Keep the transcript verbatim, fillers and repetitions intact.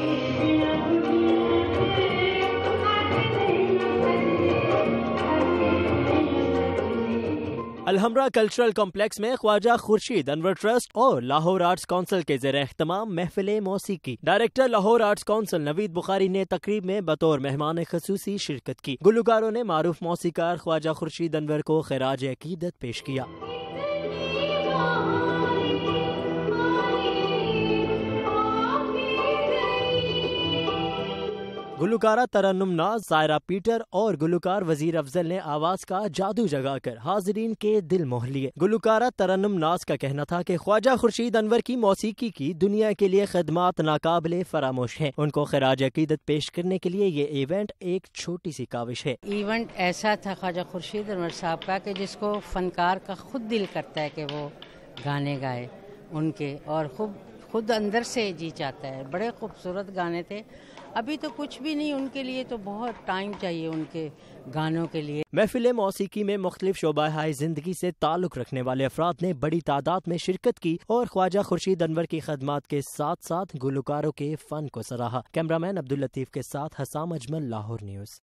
Alhamra cultural complex میں خواجہ خورشید انور trust اور Lahore arts council کے زیر اہتمام محفل موسیقی. Director Lahore arts council Naveed Bukhari نے تقریب میں بطور مہمان خصوصی شرکت کی. گلوکاروں نے معروف موسیقار خواجہ خورشید انور کو خراج عقیدت پیش کیا. گلوکارہ ترنم ناز زائرہ پیٹر اور گلوکار وزیر افضل نے آواز کا جادو جگا کر حاضرین کے دل موہ لیے. گلوکارہ ترنم ناز کا کہنا تھا کہ خواجہ خورشید انور کی موسیقی کی دنیا کے لیے خدمات ناقابل فراموش ہیں. ان کو خراج عقیدت پیش کرنے کے لیے یہ ایونٹ ایک چھوٹی سی کاوش ہے. ایونٹ ایسا تھا خواجہ خورشید انور صاحب کا کہ جس کو فنکار کا خود دل کرتا ہے کہ وہ گانے گائے ان کے، اور خوب خود اندر سے جی چاہتا ہے. بڑے خوبصورت گانے تھے. ابھی تو کچھ بھی نہیں، ان کے لیے تو بہت ٹائم چاہیے ان کے گانوں کے لیے. محفل موسیقی میں مختلف شعبہ ہائے زندگی سے تعلق رکھنے والے افراد نے بڑی تعداد میں شرکت کی اور خواجہ خورشید انور کی خدمات کے ساتھ ساتھ گلوکاروں کے فن کو سراہا. کیمرہ مین عبداللطیف کے ساتھ حسام اجمل، لاہور نیوز.